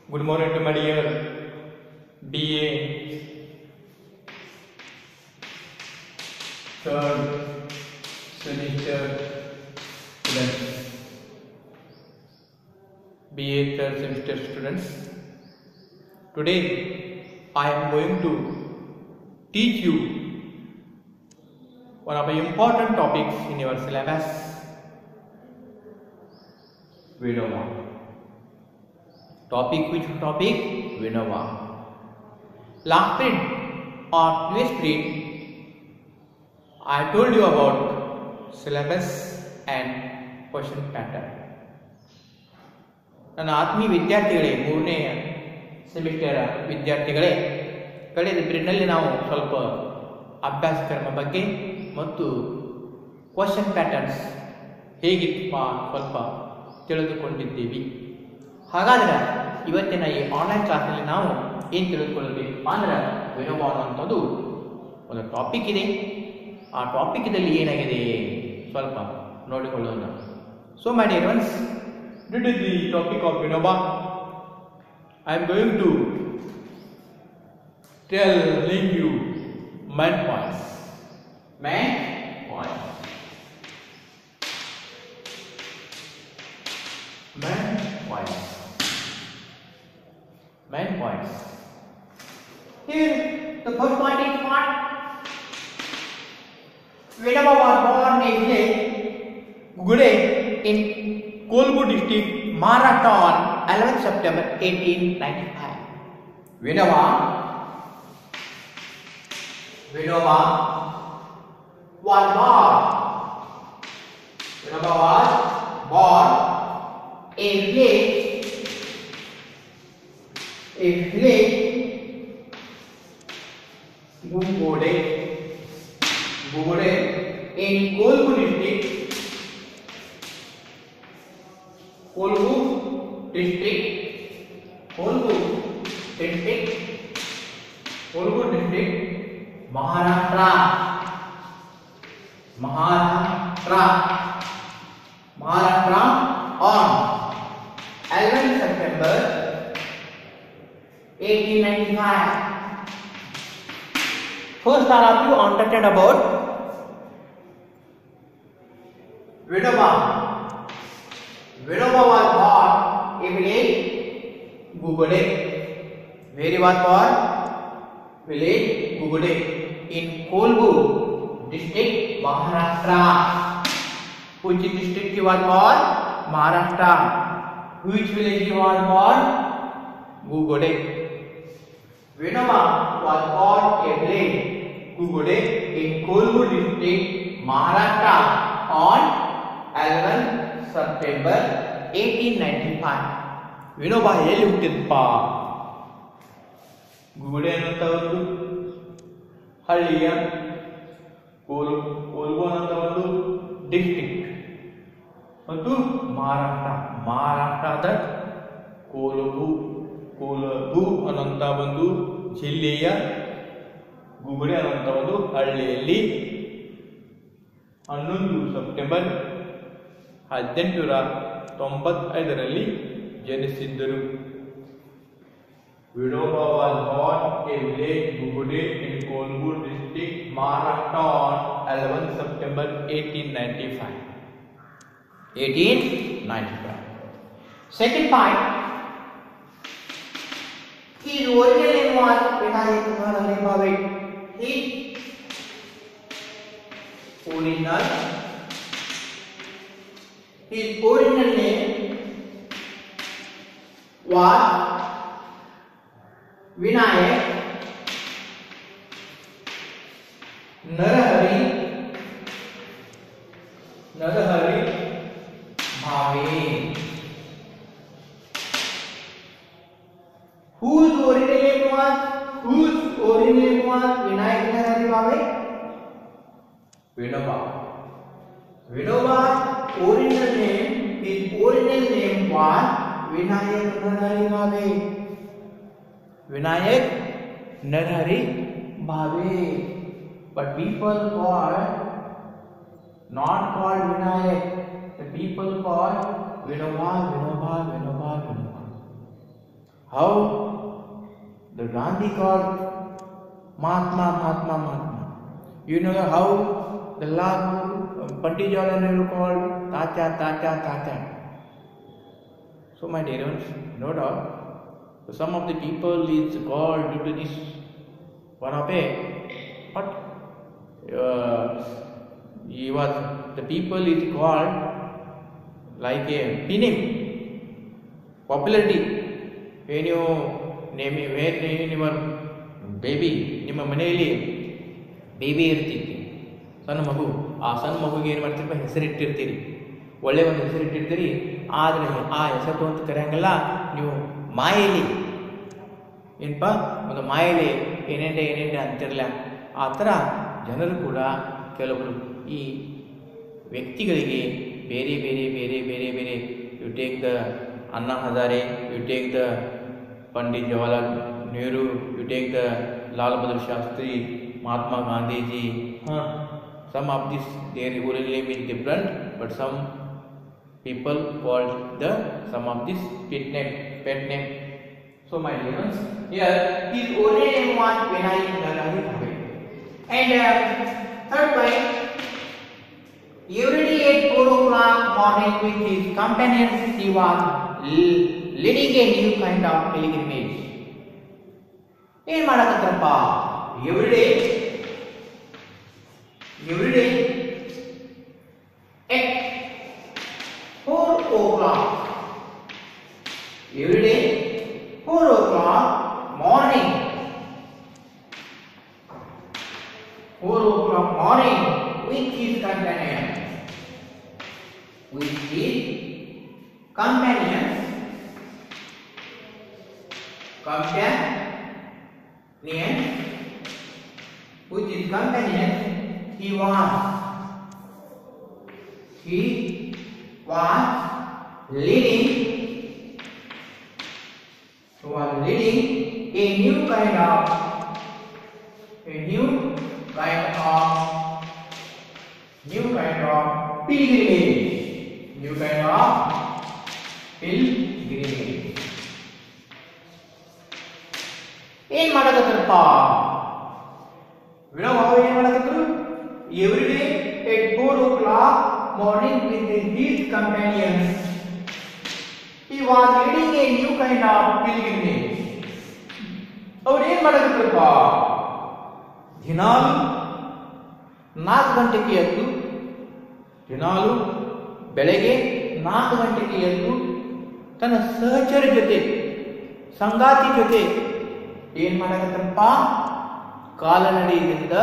Good morning to my dear BA third semester students. BA third semester students. Today I am going to teach you one of the important topics in your syllabus, Vinova. Which topic? Vinova. Last period or previous period, I told you about syllabus and question pattern. ನನ್ನ ಆತ್ಮೀಯ ವಿದ್ಯಾರ್ಥಿಗಳೇ, ಮೂರನೇ semester ವಿದ್ಯಾರ್ಥಿಗಳೇ, ಕಳೆದ ಪೀರಿಯಡ್ನಲ್ಲಿ ನಾವು ಸ್ವಲ್ಪ ಅಭ್ಯಾಸ ಕ್ರಮ ಬಗ್ಗೆ ಮತ್ತು ಕ್ವಶನ್ ಪ್ಯಾಟರ್ನ್ಸ್ ಹೇಗಿತ್ತು ಸ್ವಲ್ಪ ತಿಳಿದುಕೊಂಡಿದ್ದೀವಿ. ಹಾಗಾದ್ರೆ ಇವತ್ತಿನ ಈ ಆನ್ಲೈನ್ ಕ್ಲಾಸ್ನಲ್ಲಿ ನಾವು ಏನು ತಿಳಿದುಕೊಳ್ಳಬೇಕು ಅಂದ್ರೆ ವಿನೋವಾ ಅನ್ನುವಂಥದ್ದು ಒಂದು ಟಾಪಿಕ್ ಇದೆ. ಆ ಟಾಪಿಕ್ದಲ್ಲಿ ಏನಾಗಿದೆ ಸ್ವಲ್ಪ ನೋಡಿಕೊಳ್ಳೋಣ. So my dear ones, due to the topic of Vinova, I am going to telling you main points. Main points. Here, the first point is what? Vinova was born in Gude in Kolbu district, Maharashtra on 11 September 1895. Vinova was born in village Gude in Kolbu district, Maharashtra on 11 September 1895. First, all of you understand about Vinova. Vinova was born in village Gugude. Where he was born? Village Gugude in Kolbu district, Maharashtra. Which district he was born? Maharashtra. Which village he was born? Gugude. Vinova was born in village Gugude in Kolbu district, Maharashtra on 11 September 1895. Vinoba ಎಲ್ಲಿ ಹುಟ್ಟಿದಪ್ಪ? ಗುಗುಡೆ ಅನ್ನುವಂಥ ಒಂದು ಹಳ್ಳಿಯ ಕೋಲ್ಬು ಅನ್ನುವಂಥ ಒಂದು district ಮತ್ತು ಮಹಾರಾಷ್ಟ್ರದ ಕೋಲಬು ಅನ್ನುವಂಥ ಒಂದು ಜಿಲ್ಲೆಯ ಗುಗುಡೆ ಅನ್ನುವಂಥ ಒಂದು ಹಳ್ಳಿಯಲ್ಲಿ 11 ಸೆಪ್ಟೆಂಬರ್ 1895ರಲ್ಲಿ ಜನಿಸಿದ್ದರು. Vinova was born in village Gugude in Kolbu district, Maharashtra on 11 September 1895. Second point, his original name was Vinayak Narahari Bhave. His original name was Vinayak Narahari Bhave. Whose original name was Vinayak Narahari Bhave? Vinova's original name was Vinayak Narahari Bhave. But people not called Vinayak. The people called Vinova. how the Gandhi called Mahatma, Mahatma, Mahatma. You know how the Lord Pandit Jawaharlal Nehru called Tacha, Tacha, Tacha. So my dear ones, no doubt, some of the people is called due to this one of a what he was the people is called like a pinning popularity when you name when your baby ನಿಮ್ಮ ಮನೆಯಲ್ಲಿ baby ಇರ್ತಿತ್ತು ಸಣ್ಣ ಮಗು ಆ ಸಣ್ಣ ಮಗುಗೆ ಏನು ಮಾಡ್ತೀರಪ್ಪ ಹೆಸರಿಟ್ಟಿರ್ತೀರಿ ಒಳ್ಳೆ ಒಂದು ಹೆಸರಿಟ್ಟಿರ್ತೀರಿ ಆದರೆ ಆ ಹೆಸರು ಅಂತ ಕರೆಯಂಗಿಲ್ಲ ನೀವು ಮಾಯೆಲಿ ಏನಪ್ಪ ಒಂದು ಮಾಯೆಲಿ ಏನೇಂಡೆ ಅಂತಿರಲ್ಲ ಆ ಥರ ಜನರು ಕೂಡ ಕೆಲವರು ಈ ವ್ಯಕ್ತಿಗಳಿಗೆ ಬೇರೆ ಬೇರೆ ಬೇರೆ ಬೇರೆ ಬೇರೆ you take the Anna Hazare you take the Pandit Jawaharlal Nehru you take the Lal Bahadur Shastri Mahatma Gandhiji some of this their original name is different but some people called the some of this pet name so my dear ones here his original name was Vinayak Gangadhar Bhave and third point every day at 4 o'clock morning with his companions he was leading a new kind of pilgrimage ಏನು ಮಾಡಕತ್ತಪ್ಪ every day at 4 o'clock every day 4 o'clock morning 4 o'clock morning with his companions with his companions he was leading a new kind of pilgrimage ಏನ್ ಮಾಡಕತ್ತಪ್ಪ ವಿನೋಬಾಬು ಏನ್ ಮಾಡಕತ್ತರು every day at 4 o'clock morning with his companions he was leading a new kind of pilgrimage ಅವ್ರು ಏನ್ ಮಾಡಕತ್ತಪ್ಪ ದಿನಾಲು 4 ಗಂಟೆಗೆ ಎದ್ದು ದಿನಾಲು ಬೆಳಗ್ಗೆ 4 ಗಂಟೆಗೆ ಎದ್ದು ತನ್ನ ಸಹಚರ ಜೊತೆ ಸಂಗಾತಿ ಜೊತೆ ಏನ್ ಮಾಡಕತ್ತಪ್ಪ ಕಾಲನಡಿಗೆಯಿಂದ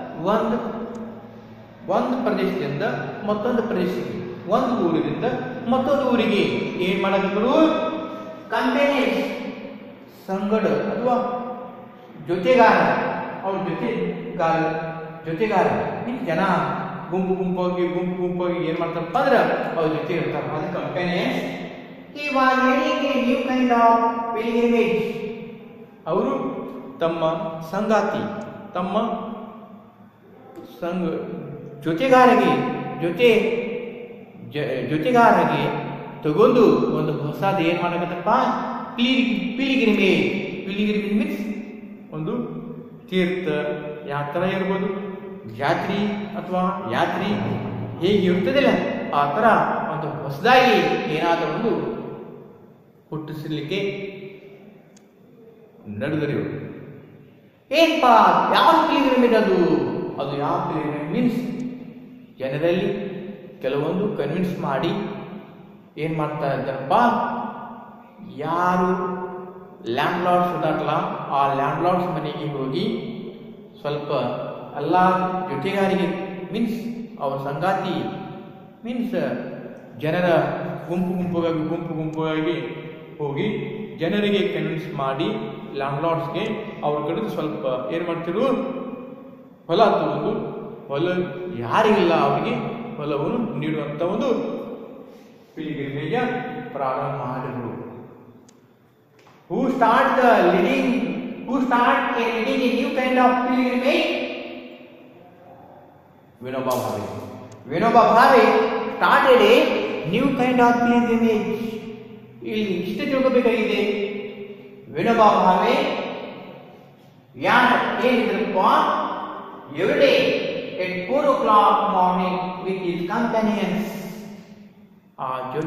ಒಂದು ಪ್ರದೇಶದಿಂದ ಮತ್ತೊಂದು ಪ್ರದೇಶಕ್ಕೆ ಒಂದು ಊರಿನಿಂದ ಮತ್ತೊಂದು ಊರಿಗೆ ಏನ್ ಮಾಡಕತ್ತರು ಕಂಪೆನಿಯನ್ಸ್ ಸಂಗಡ ಅಥವಾ ಜೊತೆಗಾರ ಅವ್ರ ಜೊತೆಗಾರ ಜನ ಗುಂಪಾಗಿ ಏನ್ ಮಾಡ್ತಾರಪ್ಪ ಅಂದ್ರೆ ಅವ್ರ ಜೊತೆ ಇರ್ತಾರ ಅದು ಕಂಪೆನಿಯನ್ಸ್ he was leading a new kind of pilgrimage ಅವರು ತಮ್ಮ ಸಂಗಾತಿ ತಮ್ಮ ಜೊತೆಗಾರಗೆ ತಗೊಂಡು ಒಂದು ಹೊಸದ ಏನ್ ಮಾಡಕತ್ತಪ್ಪ ಪಿಲಿಗ್ರಿಮೇಜ್ ಮೀನ್ಸ್ ಒಂದು ತೀರ್ಥ ಯಾತ್ರಾ ಇರ್ಬೋದು ಯಾತ್ರಿ ಹೇಗೆ ಇರ್ತದಿಲ್ಲ ಆ ಥರ ಒಂದು ಹೊಸದಾಗಿ ಏನಾದರೂ ಒಂದು ಹುಟ್ಟಿಸಲಿಕ್ಕೆ ನಡೆದರು ಏನಪ್ಪ ಯಾವ ಪಿಲಿಗ್ರಿಮೇಜ್ ಅದು ಯಾವ ಪಿಲಿಗ್ರಿಮೇಜ್ ಮೀನ್ಸ್ ಜನರಲ್ಲಿ ಕೆಲವೊಂದು ಕನ್ವಿನ್ಸ್ ಮಾಡಿ ಏನು ಮಾಡ್ತಾ ಇದ್ದಾರಪ್ಪ ಯಾರು ಲ್ಯಾಂಡ್ ಲಾರ್ಡ್ಸ್ ಇದಾರಲ್ಲ ಆ ಲ್ಯಾಂಡ್ ಲಾರ್ಡ್ಸ್ ಮನೆಗೆ ಹೋಗಿ ಸ್ವಲ್ಪ ಎಲ್ಲ ಜೊತೆಗಾರಿಗೆ ಮೀನ್ಸ್ ಅವ್ರ ಸಂಗಾತಿ ಮೀನ್ಸ್ ಜನರ ಗುಂಪುಗಾಗಿ ಹೋಗಿ ಜನರಿಗೆ ಕನ್ವಿನ್ಸ್ ಮಾಡಿ ಲ್ಯಾಂಡ್ ಲಾರ್ಡ್ಸ್ಗೆ ಅವ್ರ ಕಡೆದು ಸ್ವಲ್ಪ ಏನು ಮಾಡ್ತಿರು ಹೊಲ ತಗೊಂಡು ಹೊಲ ಯಾರಿಗಿಲ್ಲ ಅವರಿಗೆ ಹೊಲವನ್ನು ನೀಡುವಂಥ ಒಂದು ಪಿಲಿಗ್ರಿಮೇಜ್ ಪ್ರಾರಂಭ ಮಾಡಿದರು. Who start leading a new kind of pilgrimage? Vinoba Bhave. Vinoba Bhave started a new kind of pilgrimage. ಇಲ್ಲಿ ಇಷ್ಟೇ ತಿಳ್ಕೋಬೇಕಾಗಿದೆ. Vinoba Bhave ಏನಿದ್ರಪ್ಪ every day at 4 o'clock morning with his companions. ಆ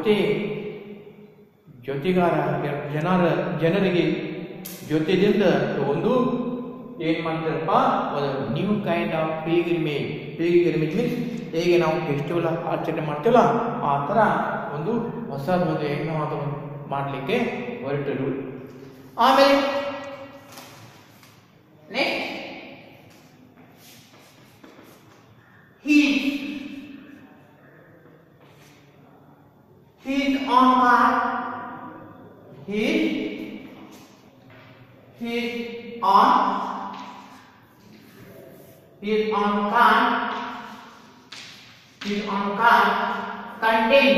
ಜೊತೆಗಾರ ಜನರಿಗೆ ಜೊತೆದಿಂದ ಒಂದು ಏನ್ ಮಾಡ್ತಾರಪ್ಪ, ಒಂದು new kind of pilgrimage means ಹೇಗೆ ನಾವು ಫೆಸ್ಟಿವಲ್ ಆಚರಣೆ ಮಾಡ್ತೀವಲ್ಲ ಆ ಥರ ಒಂದು ಹೊಸದೊಂದು ಯಜ್ಞವಾದ ಮಾಡಲಿಕ್ಕೆ ಹೊರಟರು. ಆಮೇಲೆ next he's on card. He's on card. Contain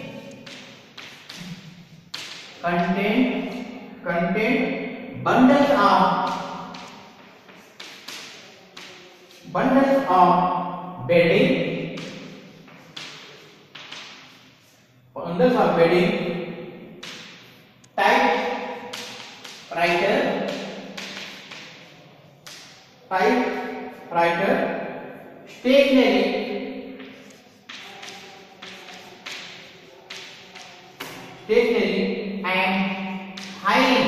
bundles of bedding. Typewriter, stationery, and filing.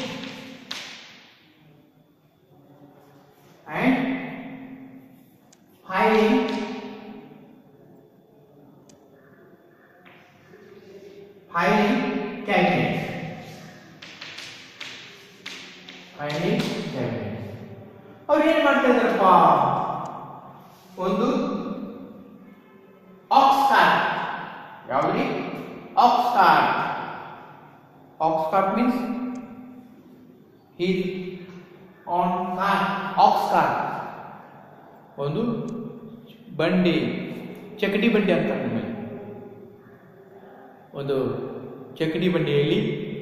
Cabinet. ಅವ್ರು ಏನ್ ಮಾಡ್ತಾ ಇದ್ರಪ್ಪ, ಒಂದು ಆಕ್ಸ್ ಕಾರ್ಟ್. ಯಾವ್ದ್ರಿ? Ox cart means ox cart ಒಂದು ಬಂಡಿ, ಚಕಡಿ ಬಂಡಿ ಅಂತ ನಮ್ಮಲ್ಲಿ. ಒಂದು ಚಕಡಿ ಬಂಡಿಯಲ್ಲಿ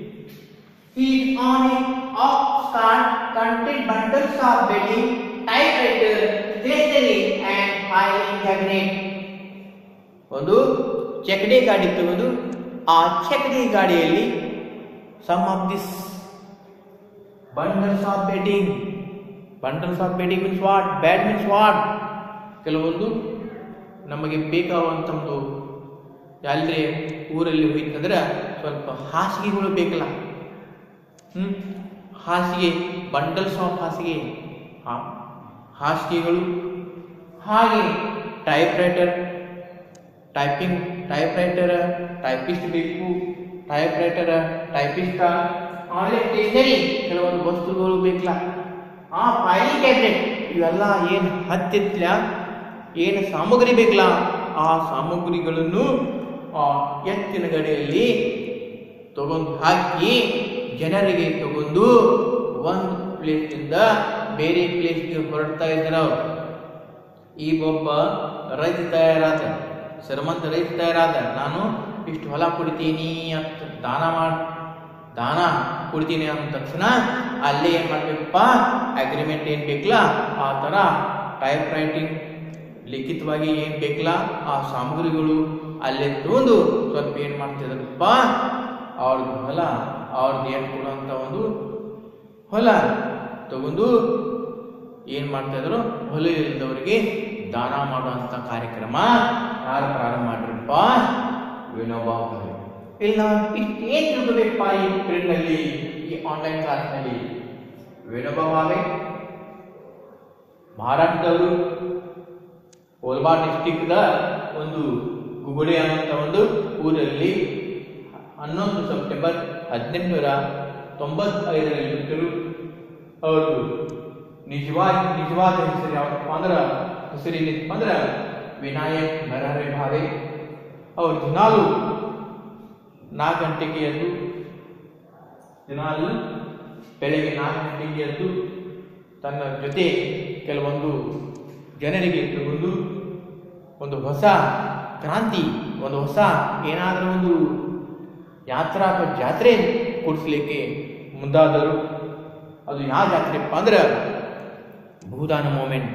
contain bundles of bedding, typewriter, stationery and filing cabinet. ಒಂದು ಚಕಡಿ ಗಾಡಿ ತಗೊಂಡು ಆ ಚಕಡಿ ಗಾಡಿಯಲ್ಲಿ some of this bundles of bedding means what? Bed means what? ಕೆಲವೊಂದು ನಮಗೆ ಬೇಕಾಗುವಂತ ಒಂದು ಎಲ್ಲರೇ ಊರಲ್ಲಿ ಹೋಯ್ತಂದ್ರೆ ಸ್ವಲ್ಪ ಹಾಸಿಗೆಗಳು ಬೇಕಲ್ಲ, ಹಾಸಿಗೆ, ಬಂಡಲ್ಸ್ ಆಫ್ ಹಾಸಿಗೆಗಳು, ಹಾಗೆ ಟೈಪಿಸ್ಟ್ ಬೇಕು, ಟೈಪಿಸ್ಟ್, ಆಮೇಲೆ ಸ್ಟೇಷನರಿ ಕೆಲವೊಂದು ವಸ್ತುಗಳು ಬೇಕಲ್ಲ, ಫೈಲಿಂಗ್ ಕ್ಯಾಬಿನೆಟ್, ಇವೆಲ್ಲ ಏನು ಹತ್ತಿತ್ಲ ಏನು ಸಾಮಗ್ರಿ ಬೇಕಲ್ಲ ಆ ಸಾಮಗ್ರಿಗಳನ್ನು ಎತ್ತಿನ ಗಡಿಯಲ್ಲಿ ತಗೊಂಡು ಹಾಕಿ ಜನರಿಗೆ ತಗೊಂಡು ಒಂದು ಪ್ಲೇಸ್ನಿಂದ ಬೇರೆ ಪ್ಲೇಸ್ಗೆ ಹೊರಡ್ತಾ ಇದ್ದಾರೆ ಅವರು. ಈ ಒಬ್ಬ ರೈತ ತಯಾರಾದ, ಶ್ರೀಮಂತ ರೈತ ತಯಾರಾದ, ನಾನು ಇಷ್ಟು ಹೊಲ ಕೊಡ್ತೀನಿ ಅಂತ ದಾನ ಕೊಡ್ತೀನಿ ಅಂದ ತಕ್ಷಣ ಅಲ್ಲೇ ಏನ್ ಮಾಡ್ಬೇಕಪ್ಪ, ಅಗ್ರಿಮೆಂಟ್ ಏನ್ ಬೇಕಲ್ಲ ಆ ತರ ಟೈಪ್ ರೈಟಿಂಗ್ ಲಿಖಿತವಾಗಿ ಏನ್ ಬೇಕಲ್ಲ ಆ ಸಾಮಗ್ರಿಗಳು ಅಲ್ಲೇ ತಗೊಂಡು ಸ್ವಲ್ಪ ಏನ್ ಮಾಡ್ತಿದ್ರಪ್ಪ, ಅವ್ರದ್ದು ಹೊಲ, ಅವ್ರದ್ದು ಏನ್ ಕೊಡುವಂತ ಒಂದು ಹೊಲ ತಗೊಂಡು ಏನ್ ಮಾಡ್ತಾ ಇದ್ರು, ಹೊಲ ಇಲ್ಲದವರಿಗೆ ದಾನ ಮಾಡುವಂತ ಕಾರ್ಯಕ್ರಮ ಯಾರು ಪ್ರಾರಂಭ ಮಾಡ್ರಪ್ಪ? ವಿನೋಬಾ ಭಾವೆ. ಇಲ್ಲ ಏನ್ ತಿಳ್ಕೋಬೇಕಪ್ಪ ಈ ಪೀರಿಯಡ್ ನಲ್ಲಿ, ಈ ಆನ್ಲೈನ್ ಕ್ಲಾಸ್ ನಲ್ಲಿ? ವಿನೋಬಾ ಭಾವೆ ಮಹಾರಾಷ್ಟ್ರದವರು ಕೋಲ್ಬಾ ಡಿಸ್ಟಿಕ್ ದ ಒಂದು ಗುಗುಡೆ ಅನ್ನುವಂತ ಒಂದು ಊರಲ್ಲಿ 11 ಸೆಪ್ಟೆಂಬರ್ 1895ರಲ್ಲಿ ಬಿಟ್ಟರು. ಅವರು ನಿಜವಾದ ಹೆಸರು ಯಾವಪ್ಪ ಅಂದ್ರೆ ವಿನಾಯಕ್ ನರಹರಿ ಭಾವೆ. ಅವರು ದಿನಾಲು 4 ಗಂಟೆಗೆ ಎದ್ದು, ಬೆಳಗ್ಗೆ 4 ಗಂಟೆಗೆ ಎದ್ದು ತನ್ನ ಜೊತೆ ಕೆಲವೊಂದು ಜನರಿಗೆ ತಗೊಂಡು ಒಂದು ಹೊಸ ಕ್ರಾಂತಿ, ಒಂದು ಹೊಸ ಏನಾದರೂ ಒಂದು ಜಾತ್ರೆ ಕೊಡಿಸ್ಲಿಕ್ಕೆ ಮುಂದಾದರು. ಅದು ಯಾವ ಜಾತ್ರೆಪ್ಪ ಅಂದ್ರೆ ಭೂದಾನ್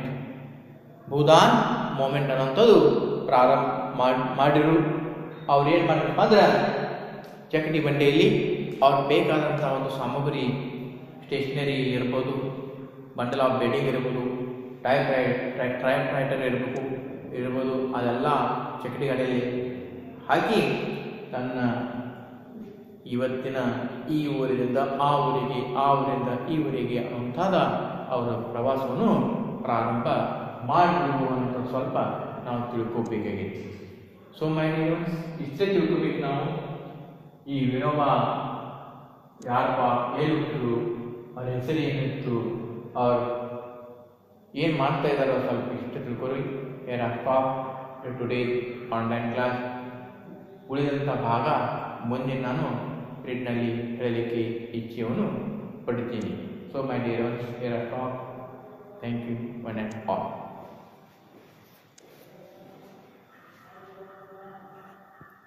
ಮೂಮೆಂಟ್ ಅನ್ನೋಂಥದ್ದು ಪ್ರಾರಂಭ ಮಾಡಿರು. ಅವ್ರು ಏನು ಮಾಡಿರಪ್ಪ ಅಂದ್ರೆ ಚಕಟಿ ಬಂಡೆಯಲ್ಲಿ ಅವ್ರಿಗೆ ಬೇಕಾದಂಥ ಒಂದು ಸಾಮಗ್ರಿ ಸ್ಟೇಷನರಿ ಇರ್ಬೋದು, ಬಂಡಲ್ ಆಫ್ ಬೆಡ್ಡಿಂಗ್ ಇರ್ಬೋದು, ಟೈಪ್ ರೈಟರ್ ಇರ್ಬೋದು, ಅದೆಲ್ಲ ಚಕಡಿ ಗಾಡಿಯಲ್ಲಿ ಹಾಕಿ ತನ್ನ ಇವತ್ತಿನ ಈ ಊರಿನಿಂದ ಆ ಊರಿಗೆ, ಆ ಊರಿಂದ ಈ ಊರಿಗೆ ಅಂತಾದ ಅವರ ಪ್ರವಾಸವನ್ನು ಪ್ರಾರಂಭ ಮಾಡಿದ್ರು ಅಂತ ಸ್ವಲ್ಪ ನಾವು ತಿಳ್ಕೋಬೇಕಾಗಿತ್ತು. ಸೊ ಮೈ ಡಿಯರ್ಸ್, ಇಷ್ಟೇ ತಿಳ್ಕೋಬೇಕು ನಾವು. ಈ ವಿನೋಬ ಯಾರಪ್ಪ, ಏನು ಹುಟ್ಟಿದ್ರು, ಅವ್ರ ಹೆಸರು ಏನಿತ್ತು, ಅವ್ರು ಏನು ಮಾಡ್ತಾ ಇದ್ದಾರೋ ಸ್ವಲ್ಪ ಇಷ್ಟ ತಿಳ್ಕೊರಿ. I stop today online class. ಉಳಿದಂಥ ಭಾಗ ಮುಂದೆ ನಾನು ಪ್ರಿಂಟ್ನಲ್ಲಿ ಹೇಳಲಿಕ್ಕೆ ಇಚ್ಛೆಯನ್ನು ಪಡ್ತೀನಿ. So my dear, I stop. Thank you one and all.